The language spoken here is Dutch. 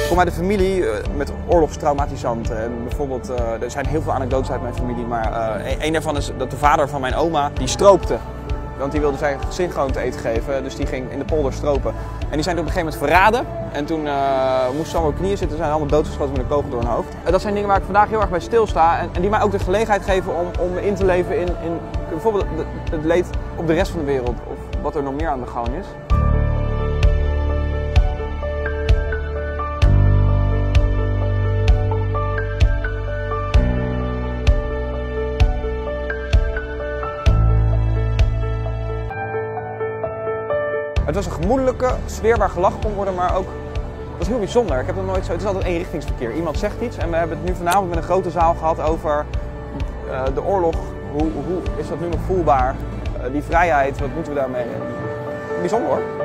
Ik kom uit een familie met oorlogstraumatisanten. En bijvoorbeeld, er zijn heel veel anekdotes uit mijn familie, maar een daarvan is dat de vader van mijn oma, die stroopte. Want die wilde zijn gezin gewoon te eten geven, dus die ging in de polder stropen. En die zijn op een gegeven moment verraden. En toen moesten ze allemaal op knieën zitten, zijn allemaal doodgeschoten met een kogel door hun hoofd. Dat zijn dingen waar ik vandaag heel erg bij stilsta en die mij ook de gelegenheid geven om in te leven in bijvoorbeeld het leed op de rest van de wereld. Of wat er nog meer aan de gang is. Het was een gemoedelijke sfeer waar gelachen kon worden, maar ook, het was heel bijzonder. Ik heb het nooit zo, het is altijd eenrichtingsverkeer. Iemand zegt iets en we hebben het nu vanavond met een grote zaal gehad over de oorlog. Hoe is dat nu nog voelbaar? Die vrijheid, wat moeten we daarmee? Bijzonder hoor.